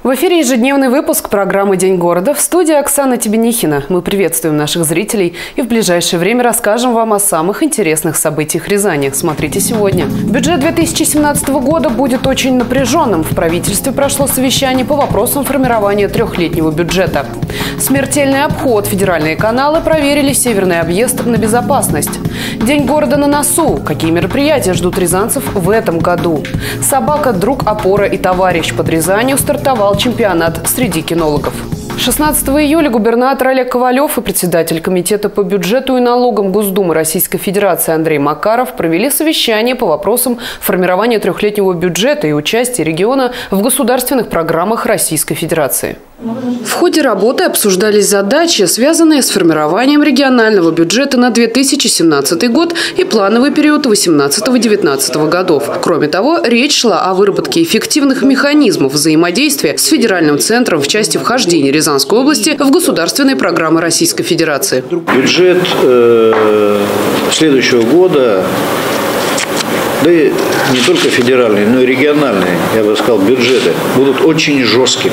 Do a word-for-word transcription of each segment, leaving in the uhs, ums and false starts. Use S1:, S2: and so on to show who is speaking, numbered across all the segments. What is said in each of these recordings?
S1: В эфире ежедневный выпуск программы «День города». В студии Оксана Тебенихина. Мы приветствуем наших зрителей и в ближайшее время расскажем вам о самых интересных событиях Рязани. Смотрите сегодня. Бюджет две тысячи семнадцатого года будет очень напряженным. В правительстве прошло совещание по вопросам формирования трехлетнего бюджета. Смертельный обход. Федеральные каналы проверили северный объезд на безопасность. День города на носу. Какие мероприятия ждут рязанцев в этом году? Собака, друг, опора и товарищ. Под Рязанью стартовал чемпионат среди кинологов. шестнадцатого июля губернатор Олег Ковалев и председатель комитета по бюджету и налогам Госдумы Российской Федерации Андрей Макаров провели совещание по вопросам формирования трехлетнего бюджета и участия региона в государственных программах Российской Федерации. В ходе работы обсуждались задачи, связанные с формированием регионального бюджета на две тысячи семнадцатый год и плановый период восемнадцатого-девятнадцатого годов. Кроме того, речь шла о выработке эффективных механизмов взаимодействия с федеральным центром в части вхождения Рязанской области в государственные программы Российской Федерации.
S2: Бюджет э, следующего года, да и не только федеральные, но и региональные, я бы сказал, бюджеты будут очень жесткими.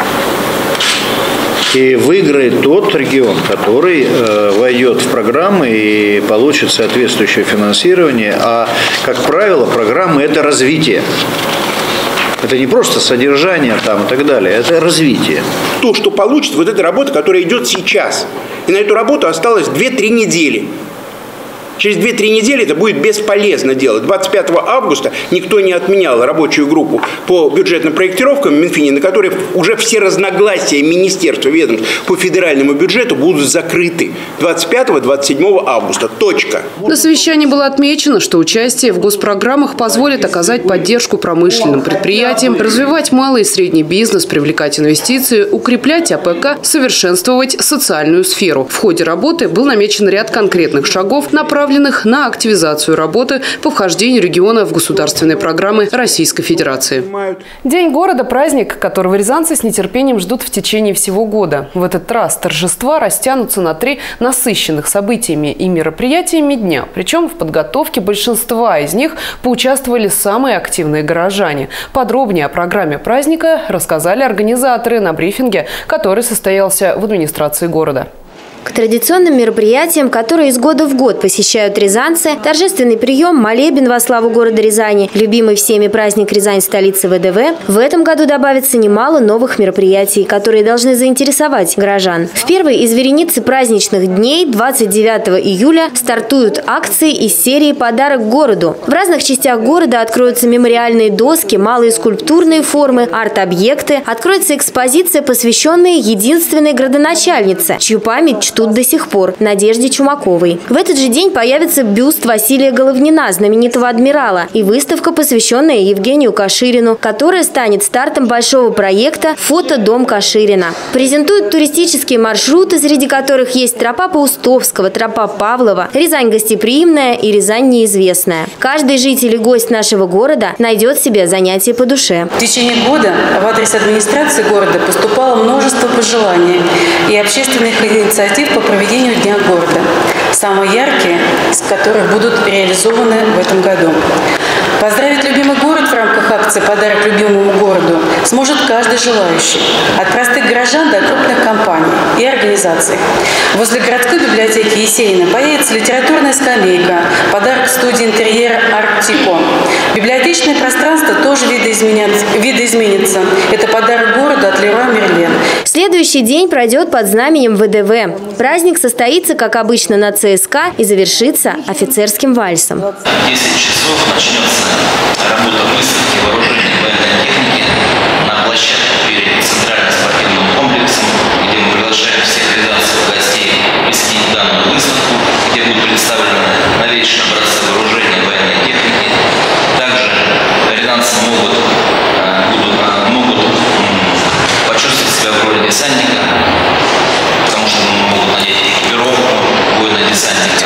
S2: И выиграет тот регион, который э, войдет в программы и получит соответствующее финансирование. А, как правило, программы – это развитие. Это не просто содержание там и так далее, это развитие.
S3: То, что получит, вот эта работа, которая идет сейчас. И на эту работу осталось две-три недели. Через две-три недели это будет бесполезно делать. двадцать пятого августа никто не отменял рабочую группу по бюджетным проектировкам в Минфине, на которой уже все разногласия министерства, ведомств по федеральному бюджету будут закрыты. двадцать пятого — двадцать седьмого августа. Точка.
S1: На совещании было отмечено, что участие в госпрограммах позволит оказать поддержку промышленным предприятиям, развивать малый и средний бизнес, привлекать инвестиции, укреплять АПК, совершенствовать социальную сферу. В ходе работы был намечен ряд конкретных шагов, направленных на активизацию работы по вхождению региона в государственные программы Российской Федерации. День города – праздник, которого рязанцы с нетерпением ждут в течение всего года. В этот раз торжества растянутся на три насыщенных событиями и мероприятиями дня. Причем в подготовке большинства из них поучаствовали самые активные горожане. Подробнее о программе праздника рассказали организаторы на брифинге, который состоялся в администрации города.
S4: К традиционным мероприятиям, которые из года в год посещают рязанцы, торжественный прием, молебен во славу города Рязани, любимый всеми праздник Рязань, столицы ВДВ, в этом году добавится немало новых мероприятий, которые должны заинтересовать горожан. В первой из вереницы праздничных дней, двадцать девятого июля, стартуют акции из серии «Подарок городу». В разных частях города откроются мемориальные доски, малые скульптурные формы, арт-объекты, откроется экспозиция, посвященная единственной градоначальнице, чью память чтут до сих пор, Надежде Чумаковой. В этот же день появится бюст Василия Головнина, знаменитого адмирала, и выставка, посвященная Евгению Каширину, которая станет стартом большого проекта «Фото-дом Каширина». Презентуют туристические маршруты, среди которых есть тропа Паустовского, тропа Павлова, Рязань гостеприимная и Рязань неизвестная. Каждый житель и гость нашего города найдет себе занятие по душе.
S5: В течение года в адрес администрации города поступало множество пожеланий и общественных инициатив по проведению Дня города, самые яркие из которых будут реализованы в этом году. Поздравить любимый город в рамках акции «Подарок любимому городу» сможет каждый желающий, от простых горожан до крупных компаний и организаций. Возле городской библиотеки Есенина появится литературная скамейка, подарок студии интерьера «Арт-Тико». Библиотечное пространство тоже видоизменится. Это подарок городу от Леруа Мерлен.
S4: Следующий день пройдет под знаменем ВДВ. Праздник состоится, как обычно, на ЦСКА и завершится офицерским вальсом.
S6: В десять часов начнется работа выставки вооружений и военной техники на площадке перед центральным спортивным комплексом, где мы приглашаем всех рязанцев гостей посетить данную выставку, где будут представлены новейшие образцы вооружений и военной техники. Также рязанцы могут, будут, могут почувствовать себя в роли десантника, потому что могут надеть экипировку воина-десантника.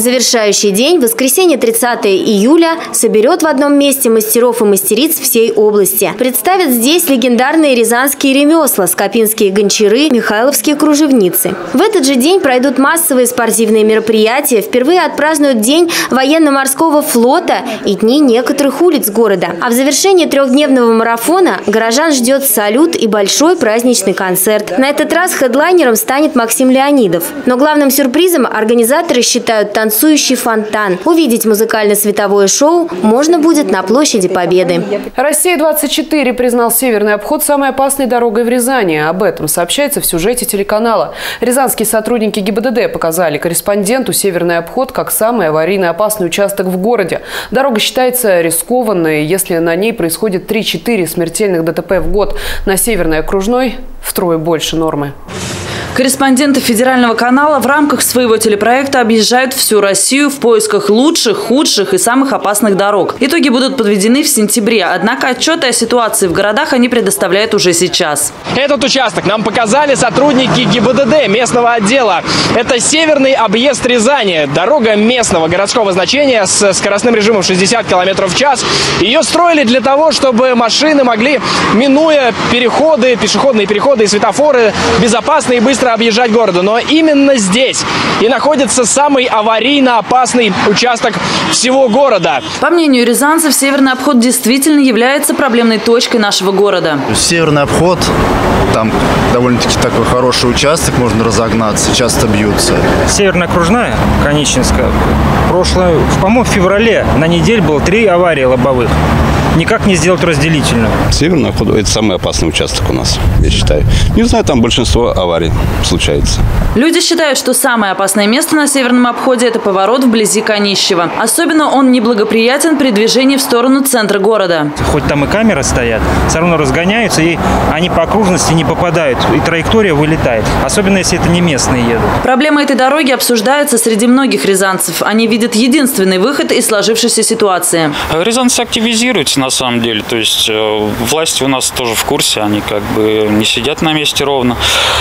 S4: Завершающий день, воскресенье тридцатое июля, соберет в одном месте мастеров и мастериц всей области. Представят здесь легендарные рязанские ремесла, скопинские гончары, михайловские кружевницы. В этот же день пройдут массовые спортивные мероприятия, впервые отпразднуют День военно-морского флота и дни некоторых улиц города. А в завершении трехдневного марафона горожан ждет салют и большой праздничный концерт. На этот раз хедлайнером станет Максим Леонидов. Но главным сюрпризом организаторы считают танцующий фонтан. Увидеть музыкально-световое шоу можно будет на площади Победы.
S1: Россия двадцать четыре признал Северный обход самой опасной дорогой в Рязани. Об этом сообщается в сюжете телеканала. Рязанские сотрудники ГИБДД показали корреспонденту Северный обход как самый аварийно опасный участок в городе. Дорога считается рискованной, если на ней происходит три-четыре смертельных ДТП в год. На Северной окружной втрое больше нормы.
S7: Корреспонденты федерального канала в рамках своего телепроекта объезжают всю Россию в поисках лучших, худших и самых опасных дорог. Итоги будут подведены в сентябре, однако отчеты о ситуации в городах они предоставляют уже сейчас.
S8: Этот участок нам показали сотрудники ГИБДД местного отдела. Это северный объезд Рязани. Дорога местного городского значения с скоростным режимом шестьдесят километров в час. Ее строили для того, чтобы машины могли, минуя переходы, пешеходные переходы и светофоры, безопасно и быстро объезжать города. Но именно здесь и находится самый аварийно опасный участок всего города.
S7: По мнению рязанцев, Северный обход действительно является проблемной точкой нашего города.
S9: Северный обход, там довольно-таки такой хороший участок, можно разогнаться, часто бьются.
S10: Северная окружная, Конечинская, прошлое, по-моему, в феврале на неделю было три аварии лобовых. Никак не сделать разделительную.
S11: Северный обход – это самый опасный участок у нас, я считаю. Не знаю, там большинство аварий случается.
S7: Люди считают, что самое опасное место на Северном обходе – это поворот вблизи Конищева. Особенно он неблагоприятен при движении в сторону центра города.
S10: Хоть там и камеры стоят, все равно разгоняются, и они по окружности не попадают, и траектория вылетает. Особенно, если это не местные едут.
S7: Проблема этой дороги обсуждается среди многих рязанцев. Они видят единственный выход из сложившейся ситуации.
S12: Рязанцы активизируются на самом деле. То есть э, власти у нас тоже в курсе, они как бы не сидят на месте ровно.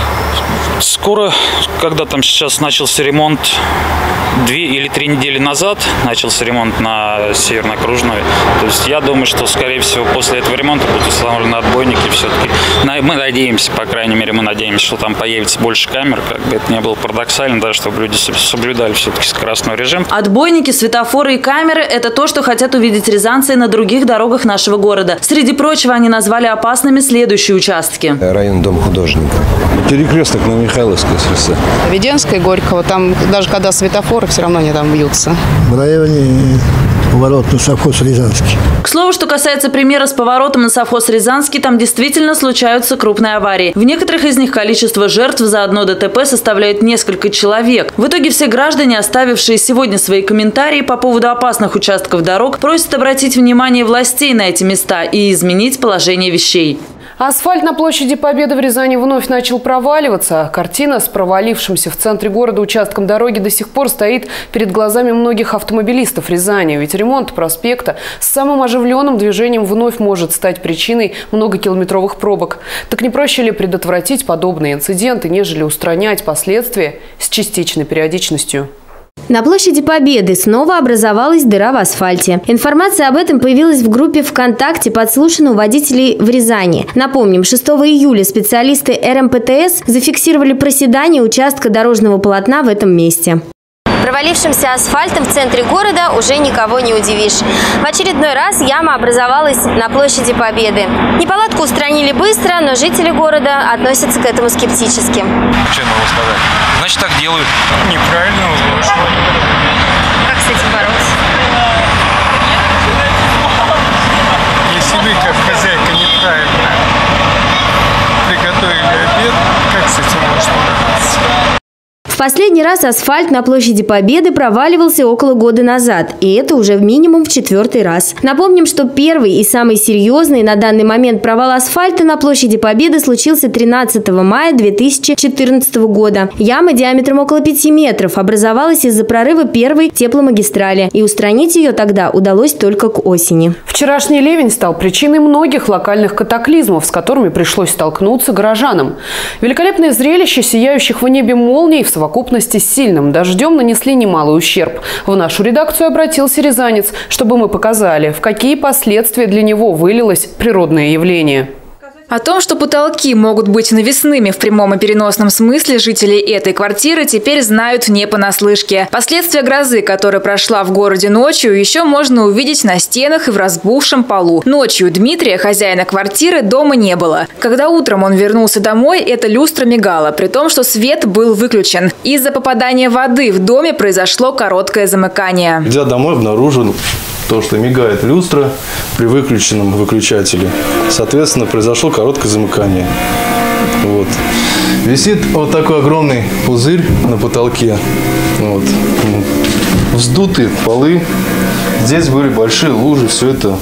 S12: Скоро, когда там сейчас начался ремонт, две или три недели назад начался ремонт на Северной окружной. То есть я думаю, что, скорее всего, после этого ремонта будут установлены отбойники. Все-таки мы надеемся, по крайней мере, мы надеемся, что там появится больше камер. Как бы это не было парадоксально, да, чтобы люди соблюдали все-таки скоростной режим.
S7: Отбойники, светофоры и камеры – это то, что хотят увидеть рязанцы на других дорогах нашего города. Среди прочего, они назвали опасными следующие участки.
S13: Район Дом художника. Перекресток на Михайловской шоссе.
S14: Веденская, Горького. Там даже когда светофоры, все равно они там бьются.
S15: В районе поворот на совхоз Рязанский.
S7: К слову, что касается примера с поворотом на совхоз Рязанский, там действительно случаются крупные аварии. В некоторых из них количество жертв за одно ДТП составляет несколько человек. В итоге все граждане, оставившие сегодня свои комментарии по поводу опасных участков дорог, просят обратить внимание властей на эти места и изменить положение вещей.
S1: Асфальт на площади Победы в Рязани вновь начал проваливаться. Картина с провалившимся в центре города участком дороги до сих пор стоит перед глазами многих автомобилистов Рязани. Ведь ремонт проспекта с самым оживленным движением вновь может стать причиной многокилометровых пробок. Так не проще ли предотвратить подобные инциденты, нежели устранять последствия с частичной периодичностью?
S4: На площади Победы снова образовалась дыра в асфальте. Информация об этом появилась в группе ВКонтакте, подслушана у водителей в Рязани. Напомним, шестого июля специалисты эр эм пэ тэ эс зафиксировали проседание участка дорожного полотна в этом месте. Провалившимся асфальтом в центре города уже никого не удивишь. В очередной раз яма образовалась на площади Победы. Неполадку устранили быстро, но жители города относятся к этому скептически.
S16: Что я могу сказать? Значит, так делают. Неправильно.
S4: Как с этим бороться?
S16: Если вы, как хозяйка, неправильно приготовили обед, как с этим можно бороться?
S4: В последний раз асфальт на площади Победы проваливался около года назад, и это уже минимум в четвертый раз. Напомним, что первый и самый серьезный на данный момент провал асфальта на площади Победы случился тринадцатого мая две тысячи четырнадцатого года. Яма диаметром около пяти метров образовалась из-за прорыва первой тепломагистрали, и устранить ее тогда удалось только к осени.
S1: Вчерашний ливень стал причиной многих локальных катаклизмов, с которыми пришлось столкнуться горожанам. Великолепное зрелище сияющих в небе молний в совокупности совокупности с сильным дождем нанесли немалый ущерб. В нашу редакцию обратился рязанец, чтобы мы показали, в какие последствия для него вылилось природное явление.
S17: О том, что потолки могут быть навесными в прямом и переносном смысле, жители этой квартиры теперь знают не понаслышке. Последствия грозы, которая прошла в городе ночью, еще можно увидеть на стенах и в разбухшем полу. Ночью Дмитрия, хозяина квартиры, дома не было. Когда утром он вернулся домой, эта люстра мигала, при том, что свет был выключен. Из-за попадания воды в доме произошло короткое замыкание.
S18: Придя домой, обнаружил то, что мигает люстра при выключенном выключателе. Соответственно, произошло короткое замыкание. Вот. Висит вот такой огромный пузырь на потолке. Вот. Вздуты полы. Здесь были большие лужи. Все это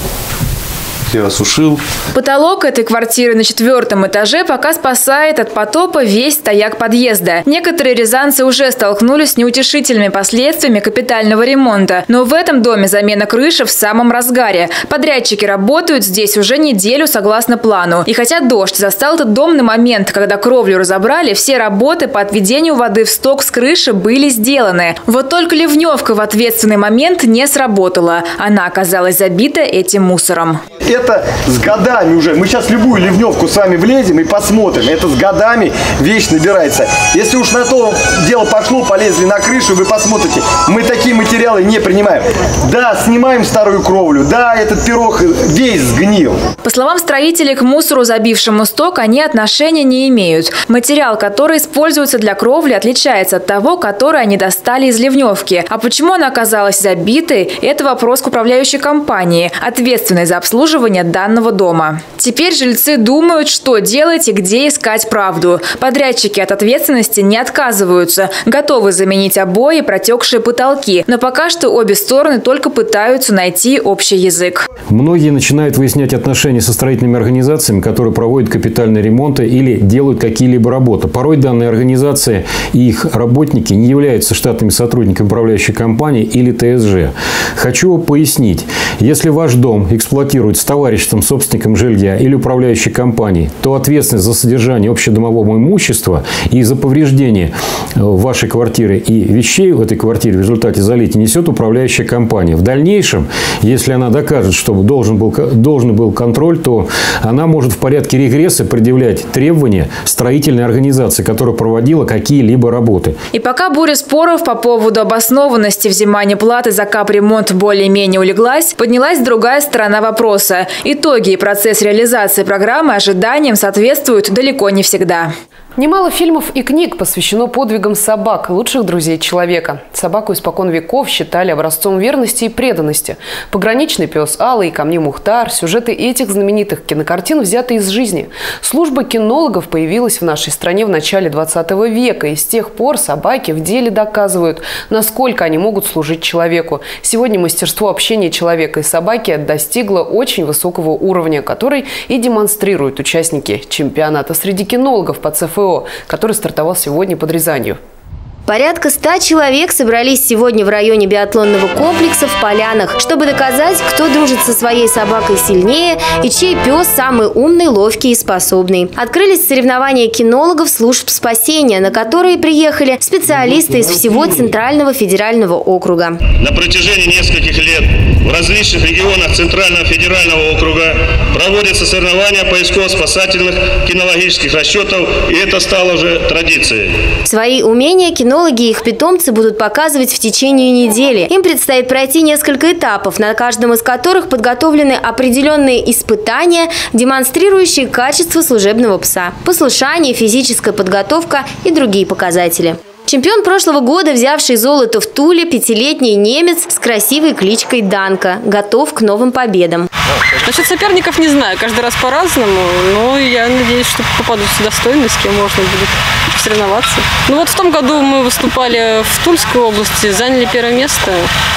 S18: я осушил.
S17: Потолок этой квартиры на четвертом этаже пока спасает от потопа весь стояк подъезда. Некоторые рязанцы уже столкнулись с неутешительными последствиями капитального ремонта. Но в этом доме замена крыши в самом разгаре. Подрядчики работают здесь уже неделю согласно плану. И хотя дождь застал этот дом на момент, когда кровлю разобрали, все работы по отведению воды в сток с крыши были сделаны. Вот только ливневка в ответственный момент не сработала. Она оказалась забита этим мусором.
S19: Это с годами уже. Мы сейчас любую ливневку с вами влезем и посмотрим. Это с годами вещь набирается. Если уж на то дело пошло, полезли на крышу, вы посмотрите. Мы такие материалы не принимаем. Да, снимаем старую кровлю. Да, этот пирог весь сгнил.
S17: По словам строителей, к мусору, забившему сток, они отношения не имеют. Материал, который используется для кровли, отличается от того, который они достали из ливневки. А почему она оказалась забитой, это вопрос к управляющей компании, ответственной за обслуживание данного дома. Теперь жильцы думают, что делать и где искать правду. Подрядчики от ответственности не отказываются, готовы заменить обои и протекшие потолки. Но пока что обе стороны только пытаются найти общий язык.
S20: Многие начинают выяснять отношения со строительными организациями, которые проводят капитальные ремонты или делают какие-либо работы. Порой данные организации и их работники не являются штатными сотрудниками управляющей компании или Тэ Эс Жэ. Хочу пояснить, если ваш дом эксплуатируется товариществом, собственником жилья или управляющей компанией, то ответственность за содержание общедомового имущества и за повреждение вашей квартиры и вещей в этой квартире в результате залития несет управляющая компания. В дальнейшем, если она докажет, что должен был, должен был контроль, то она может в порядке регресса предъявлять требования строительной организации, которая проводила какие-либо работы.
S17: И пока буря споров по поводу обоснованности взимания платы за капремонт более-менее улеглась, поднялась другая сторона вопроса. Итоги и процесс реализации программы ожиданиям соответствуют далеко не всегда.
S1: Немало фильмов и книг посвящено подвигам собак, лучших друзей человека. Собаку испокон веков считали образцом верности и преданности. Пограничный пес Алла и Камни Мухтар – сюжеты этих знаменитых кинокартин взяты из жизни. Служба кинологов появилась в нашей стране в начале двадцатого века, и с тех пор собаки в деле доказывают, насколько они могут служить человеку. Сегодня мастерство общения человека и собаки достигло очень высокого уровня, который и демонстрируют участники чемпионата среди кинологов по Цэ Эф О, который стартовал сегодня под Рязанью.
S4: Порядка ста человек собрались сегодня в районе биатлонного комплекса в Полянах, чтобы доказать, кто дружит со своей собакой сильнее и чей пес самый умный, ловкий и способный. Открылись соревнования кинологов служб спасения, на которые приехали специалисты из всего Центрального федерального округа.
S21: На протяжении нескольких лет в различных регионах Центрального федерального округа проводятся соревнования поисково-спасательных кинологических расчетов, и это стало уже традицией.
S4: Свои умения кинологи и их питомцы будут показывать в течение недели. Им предстоит пройти несколько этапов, на каждом из которых подготовлены определенные испытания, демонстрирующие качество служебного пса, послушание, физическая подготовка и другие показатели. Чемпион прошлого года, взявший золото в Туле, пятилетний немец с красивой кличкой Данка, готов к новым победам.
S22: Насчет соперников не знаю, каждый раз по-разному, но я надеюсь, что попадутся достойные, с кем можно будет соревноваться. Ну вот в том году мы выступали в Тульской области, заняли первое место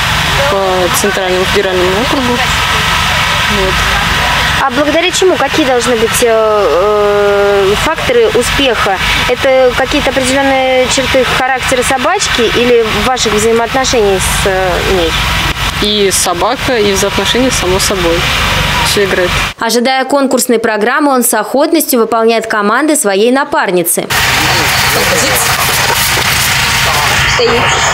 S22: по Центральному федеральному округу. Вот.
S4: А благодаря чему? Какие должны быть э, э, факторы успеха? Это какие-то определенные черты характера собачки или ваших взаимоотношений с э, ней?
S22: И собака, и взаимоотношения само собой. Все играет.
S4: Ожидая конкурсной программы, он с охотностью выполняет команды своей напарницы. стоит.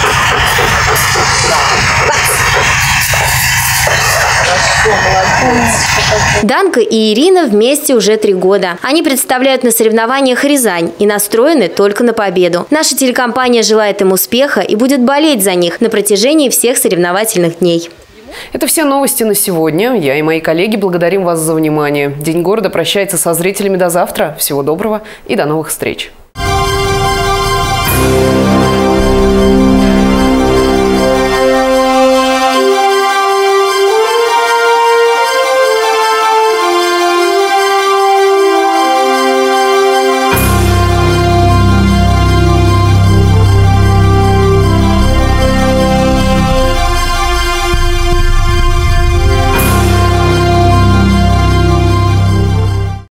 S4: Данка и Ирина вместе уже три года. Они представляют на соревнованиях Рязань и настроены только на победу. Наша телекомпания желает им успеха и будет болеть за них на протяжении всех соревновательных дней.
S1: Это все новости на сегодня. Я и мои коллеги благодарим вас за внимание. День города прощается со зрителями до завтра. Всего доброго и до новых встреч.